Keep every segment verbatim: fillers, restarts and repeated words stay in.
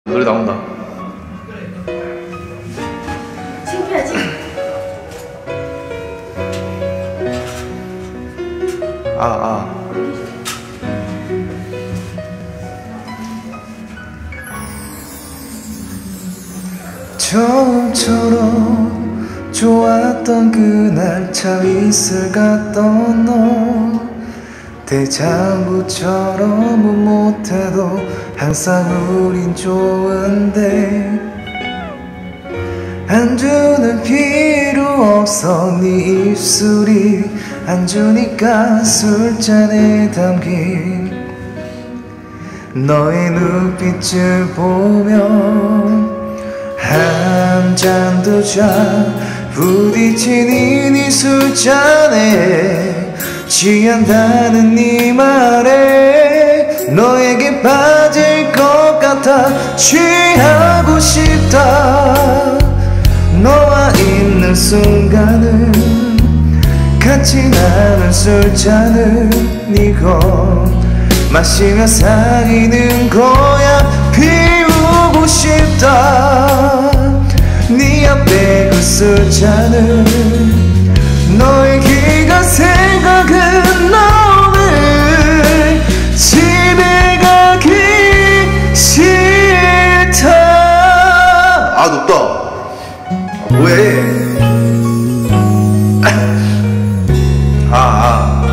노래 나온다. 창피하지? 아, 아. 처음처럼 좋았던 그날 참 있을 같던 너, 대장부처럼은 못해도 항상 우린 좋은데 안주는 필요 없어. 네 입술이 안주니까 술잔에 담긴 너의 눈빛을 보면 한 잔 두 잔 부딪히는 이 술잔에 취한다는 네 말에 너에게 빠질 것 같아. 취하고 싶다. 너와 있는 순간은 같이 나눈 술잔을 이건 마시며 사귀는 거야. 피우고 싶다. 네 앞에 그 술잔을 너의 귀가 생각은 너를 집에 가기 싫다. 아 높다. 아, 뭐해. 아, 아.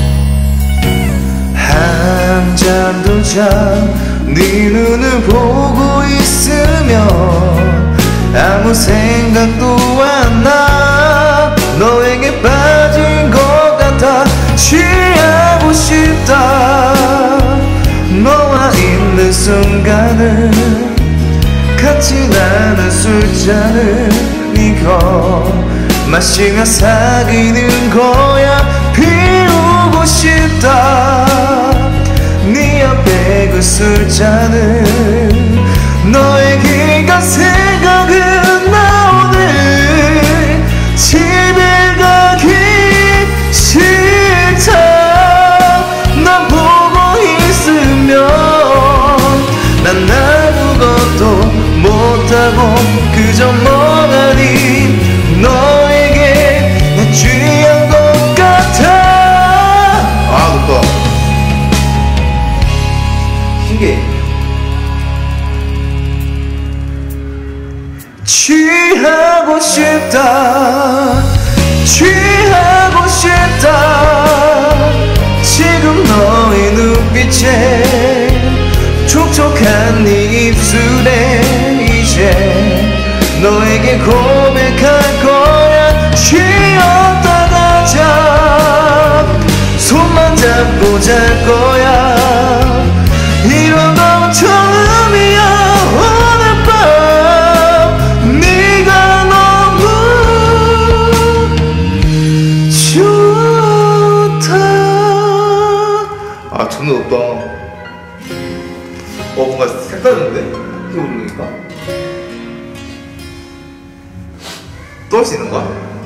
한 잔 두 잔 네 눈을 보고 있으면 아무 생각도 안 나. 너에게 빠진 것 같아. 취하고 싶다. 너와 있는 순간을 같이 나눈 술잔을 이건 마시며 사귀는 거야. 피우고 싶다. 네 앞에 그 술잔을 너의 귀가 생각은 나 오늘 집에 가기 싫다. 난 보고 있으면 난 아무것도 못하고 그저 멍하니 너에게 내 취한 것 같아. 아 높다. 신기해. 취하고 싶다. 취하고 싶다. 지금 너의 눈빛에 촉촉한 네 입술에 이제 너에게 고백할 거야. 쉬었다 가자. 손만 잡고 잘 거야. 이런 건 처음이야. 오늘 밤 네가 너무 좋다. 아 존나 높다. 어 뭔가 색다른데? 이거 부르니까 또 할 수 있는 거야?